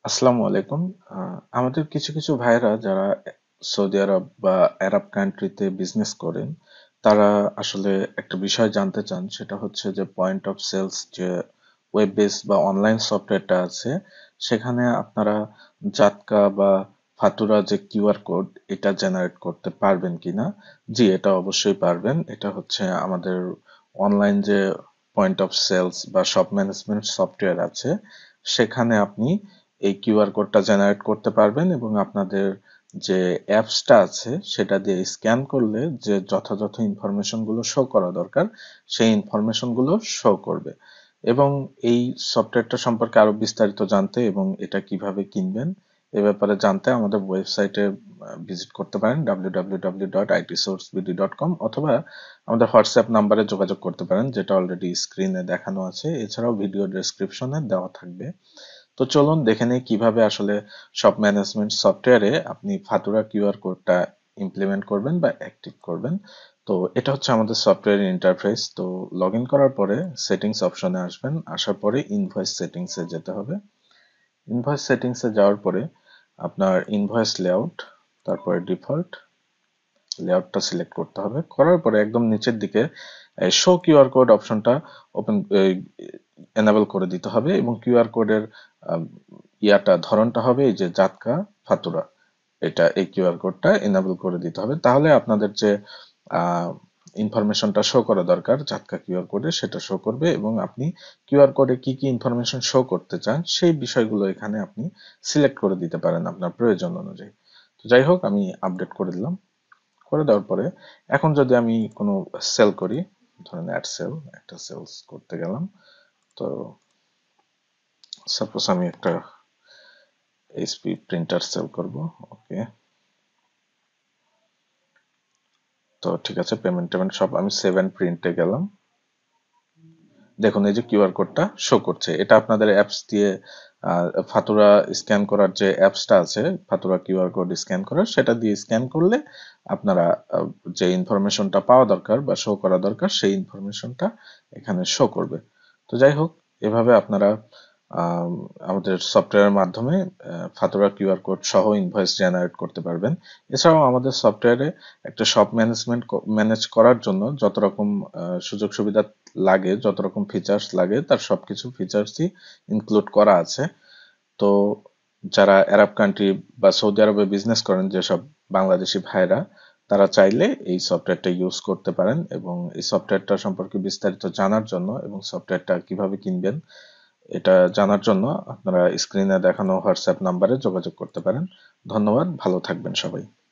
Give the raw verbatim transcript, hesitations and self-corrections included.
আসসালামু আলাইকুম। আহ, আমাদের কিছু কিছু ভাইরা যারা সৌদি আরব বা আরব কান্ট্রিতে বিজনেস করেন, তারা আসলে একটা বিষয় জানতে চান, সেটা হচ্ছে যে পয়েন্ট অফ সেলস যে ওয়েব বেস বা অনলাইন সফটওয়্যারটা আছে, সেখানে আপনারা জাতকা বা ফাতুরা যে কিউআর কোড এটা জেনারেট করতে পারবেন কিনা। জি, এটা অবশ্যই পারবেন। এটা হচ্ছে আমাদের অনলাইন যে পয়েন্ট অফ সেলস বা শপ ম্যানেজমেন্ট সফটওয়্যার আছে, সেখানে আপনি এই কিউআর কোডটা জেনারেট করতে পারবেন এবং আপনাদের যে অ্যাপসটা আছে সেটা দিয়ে স্ক্যান করলে যে যথাযথ ইনফরমেশন গুলো শো করা দরকার, সেই ইনফরমেশন গুলো শো করবে। এবং এই সফটওয়্যারটা সম্পর্কে আরো বিস্তারিত জানতে এবং এটা কিভাবে কিনবেন এ ব্যাপারে জানতে আমাদের ওয়েবসাইটে ভিজিট করতে পারেন W W W dot I T source B D dot com, অথবা আমাদের হোয়াটসঅ্যাপ নাম্বারে যোগাযোগ করতে পারেন, যেটা অলরেডি স্ক্রিনে দেখানো আছে। এছাড়াও ভিডিও ডেসক্রিপশনে দেওয়া থাকবে। তো চলুন দেখে নেই কিভাবে আসলে শপ ম্যানেজমেন্ট সফটওয়্যারে আপনি ফাতুরা কিউআর কোডটা ইমপ্লিমেন্ট করবেন বা অ্যাক্টিভ করবেন। তো এটা হচ্ছে আমাদের সফটওয়্যার ইন্টারফেস। তো লগ ইন করার পরে সেটিংস অপশনে আসবেন, আসার পরে ইনভয়েস সেটিংসে যেতে হবে। ইনভয়েস সেটিংসে যাওয়ার পরে আপনার ইনভয়েস লেআউট, তারপরে ডিফল্ট লেআউটটা সিলেক্ট করতে হবে। করার পরে একদম নিচের দিকে শো কিউআর কোড অপশনটা ওপেন এনাবেল করে দিতে হবে এবং কিউআর কোডের ইয়াটা ধরনটা হবে এই যে জাতকা ফাতুরা, এটা এই কিউআর কোডটা এনাবেল করে দিতে হবে। তাহলে আপনাদের যে ইনফরমেশনটা শো করা দরকার জাতকা কিউআর কোডে সেটা শো করবে এবং আপনি কিউআর কোডে কি কি ইনফরমেশন শো করতে চান সেই বিষয়গুলো এখানে আপনি সিলেক্ট করে দিতে পারেন আপনার প্রয়োজন অনুযায়ী। তো যাই হোক, আমি আপডেট করে দিলাম। করে দেওয়ার পরে এখন যদি আমি কোনো সেল করি, ধরেন অ্যাড সেল, একটা সেলস করতে গেলাম। তো সাপোজ আমি একটা এইচপি প্রিন্টার সেল করব। ওকে, তো ঠিক আছে, পেমেন্ট টেমেন্ট সব আমি সেভেন প্রিন্টে গেলাম। দেখুন এই যে কিউআর কোডটা শো করছে, এটা আপনাদের অ্যাপস দিয়ে ফাতুরা স্ক্যান করার যে অ্যাপসটা আছে, ফাতুরা কিউআর কোড স্ক্যান করার, সেটা দিয়ে স্ক্যান করলে আপনারা আহ, যে ইনফরমেশনটা পাওয়া দরকার বা শো করা দরকার সেই ইনফরমেশনটা এখানে শো করবে। তো যাই হোক, এভাবে আপনারা আম, আমাদের সফটওয়্যারের মাধ্যমে ফাতুরা কিউআর কোড সহ ইনভয়েস জেনারেট করতে পারবেন। এছাড়াও আমাদের সফটওয়্যারে একটা শপ ম্যানেজমেন্ট ম্যানেজ করার জন্য যত রকম আহ, সুযোগ সুবিধা লাগে, যত রকম ফিচার্স লাগে, তার সবকিছু ফিচার্সই ইনক্লুড করা আছে। তো যারা আরব কান্ট্রি বা সৌদি আরবে বিজনেস করেন যেসব বাংলাদেশি ভাইরা, তারা চাইলে এই সফটওয়্যারটা ইউজ করতে পারেন এবং এই সফটওয়্যারটা সম্পর্কে বিস্তারিত জানার জন্য এবং সফটওয়্যারটা কিভাবে কিনবেন এটা জানার জন্য আপনারা স্ক্রিনে দেখানো হোয়াটসঅ্যাপ নাম্বারে যোগাযোগ করতে পারেন। ধন্যবাদ, ভালো থাকবেন সবাই।